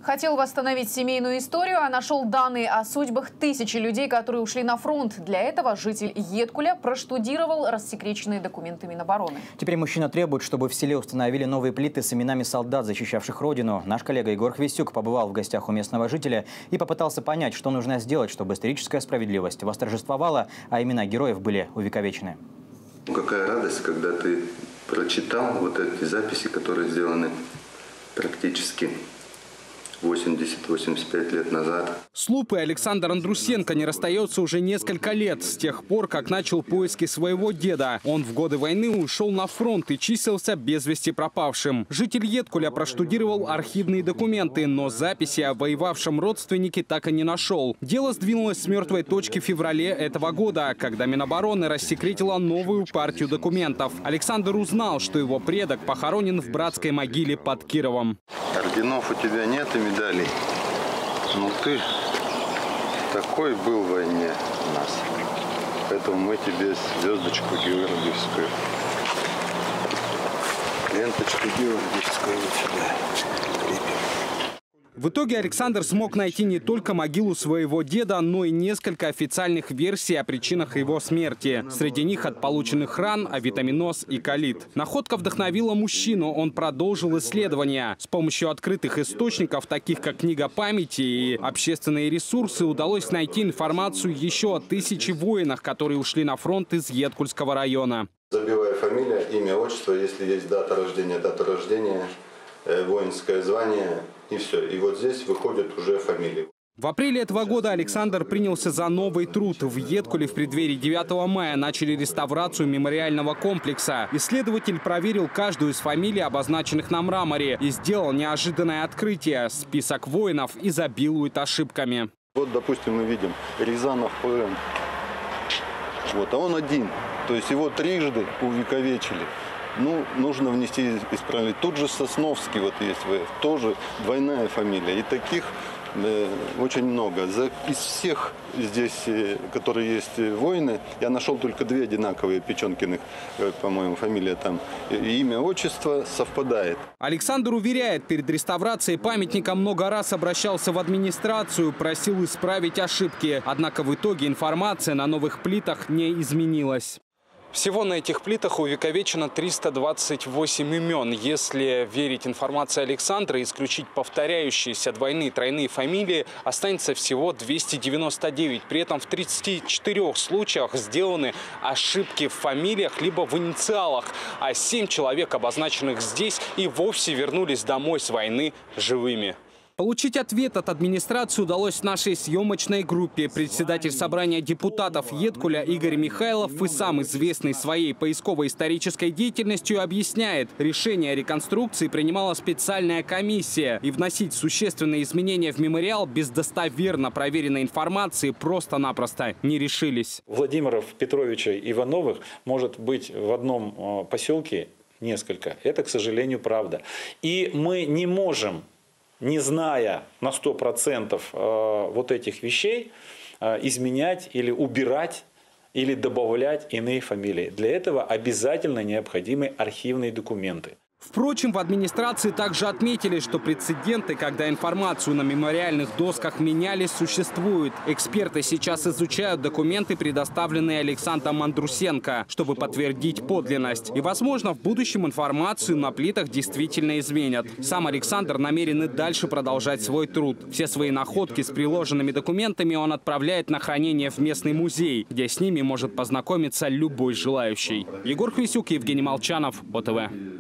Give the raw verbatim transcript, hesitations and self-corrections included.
Хотел восстановить семейную историю, а нашел данные о судьбах тысячи людей, которые ушли на фронт. Для этого житель Едкуля проштудировал рассекреченные документы Минобороны. Теперь мужчина требует, чтобы в селе установили новые плиты с именами солдат, защищавших родину. Наш коллега Егор Хвестюк побывал в гостях у местного жителя и попытался понять, что нужно сделать, чтобы историческая справедливость восторжествовала, а имена героев были увековечены. Какая радость, когда ты прочитал вот эти записи, которые сделаны практически восемьдесят — восемьдесят пять лет назад. С лупой Александр Андрусенко не расстается уже несколько лет, с тех пор, как начал поиски своего деда. Он в годы войны ушел на фронт и числился без вести пропавшим. Житель Едкуля проштудировал архивные документы, но записи о воевавшем родственнике так и не нашел. Дело сдвинулось с мертвой точки в феврале этого года, когда Минобороны рассекретила новую партию документов. Александр узнал, что его предок похоронен в братской могиле под Кировом. Орденов у тебя нет и медалей. Ну ты такой был в войне у нас. Поэтому мы тебе звездочку георгиевскую, ленточку георгиевскую у тебя крепим. В итоге Александр смог найти не только могилу своего деда, но и несколько официальных версий о причинах его смерти. Среди них от полученных ран, авитаминоз и колит. Находка вдохновила мужчину, он продолжил исследования. С помощью открытых источников, таких как книга памяти и общественные ресурсы, удалось найти информацию еще о тысяче воинах, которые ушли на фронт из Едкульского района. Забивая фамилия, имя, отчество, если есть дата рождения, дата рождения, воинское звание и все. И вот здесь выходят уже фамилии. В апреле этого года Александр принялся за новый труд. В Едкуле в преддверии девятого мая начали реставрацию мемориального комплекса. Исследователь проверил каждую из фамилий, обозначенных на мраморе, и сделал неожиданное открытие. Список воинов изобилует ошибками. Вот, допустим, мы видим Рязанов ПМ. Вот, а он один. То есть его трижды увековечили. Ну, нужно внести исправление. Тут же Сосновский вот есть, тоже двойная фамилия. И таких э, очень много. За, из всех здесь, э, которые есть воины, я нашел только две одинаковые Печенкиных, э, по-моему, фамилия там. И имя, отчество совпадает. Александр уверяет, перед реставрацией памятника много раз обращался в администрацию, просил исправить ошибки. Однако в итоге информация на новых плитах не изменилась. Всего на этих плитах увековечено триста двадцать восемь имен. Если верить информации Александра, исключить повторяющиеся двойные и тройные фамилии, останется всего двести девяносто девять. При этом в тридцати четырёх случаях сделаны ошибки в фамилиях либо в инициалах. А семь человек, обозначенных здесь, и вовсе вернулись домой с войны живыми. Получить ответ от администрации удалось нашей съемочной группе. Председатель собрания депутатов Едкуля Игорь Михайлов и сам известный своей поисково-исторической деятельностью объясняет, решение о реконструкции принимала специальная комиссия. И вносить существенные изменения в мемориал без достоверно проверенной информации просто-напросто не решились. Владимиров, Петровича, Ивановых может быть в одном поселке несколько. Это, к сожалению, правда. И мы не можем, не зная на сто процентов э, вот этих вещей, э, изменять или убирать, или добавлять иные фамилии. Для этого обязательно необходимы архивные документы. Впрочем, в администрации также отметили, что прецеденты, когда информацию на мемориальных досках меняли, существуют. Эксперты сейчас изучают документы, предоставленные Александром Андрусенко, чтобы подтвердить подлинность. И, возможно, в будущем информацию на плитах действительно изменят. Сам Александр намерен и дальше продолжать свой труд. Все свои находки с приложенными документами он отправляет на хранение в местный музей, где с ними может познакомиться любой желающий. Егор Хвестюк, Евгений Молчанов, О Т В.